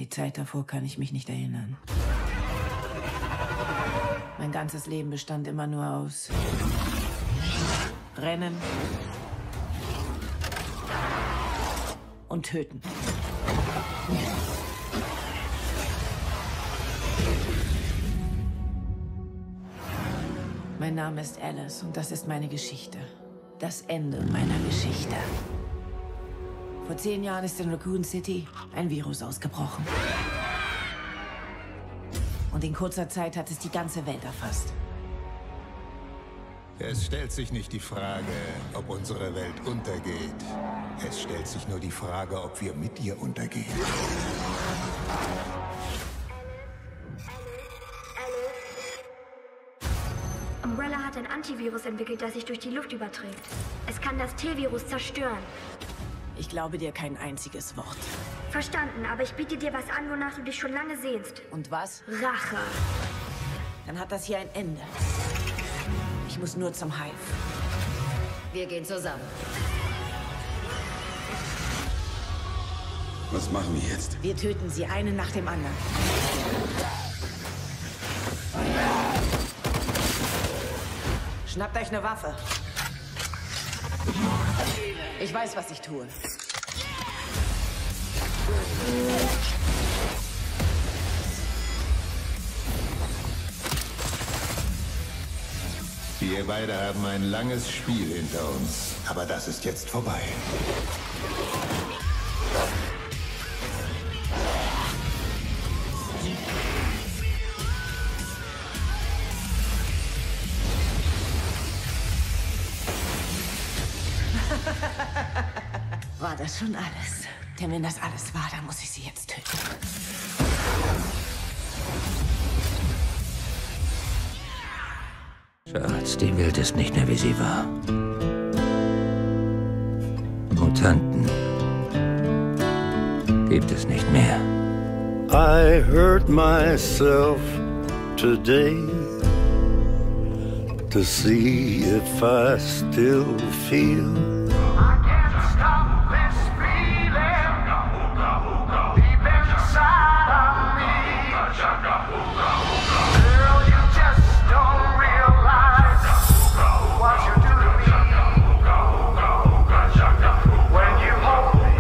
die Zeit davor kann ich mich nicht erinnern. Mein ganzes Leben bestand immer nur aus Rennen und Töten. Mein Name ist Alice und das ist meine Geschichte. Das Ende meiner Geschichte. Vor 10 Jahren ist in Raccoon City ein Virus ausgebrochen. Und in kurzer Zeit hat es die ganze Welt erfasst. Es stellt sich nicht die Frage, ob unsere Welt untergeht. Es stellt sich nur die Frage, ob wir mit ihr untergehen. Umbrella hat ein Antivirus entwickelt, das sich durch die Luft überträgt. Es kann das T-Virus zerstören. Ich glaube dir kein einziges Wort. Verstanden, aber ich biete dir was an, wonach du dich schon lange sehnst. Und was? Rache. Dann hat das hier ein Ende. Ich muss nur zum Hive. Wir gehen zusammen. Was machen wir jetzt? Wir töten sie, einen nach dem anderen. Schnappt euch eine Waffe. Ich weiß, was ich tue. Wir beide haben ein langes Spiel hinter uns, aber das ist jetzt vorbei. War das schon alles? Denn wenn das alles war, dann muss ich sie jetzt töten. Schatz, die Welt ist nicht mehr, wie sie war. Mutanten gibt es nicht mehr. I hurt myself today to see if I still feel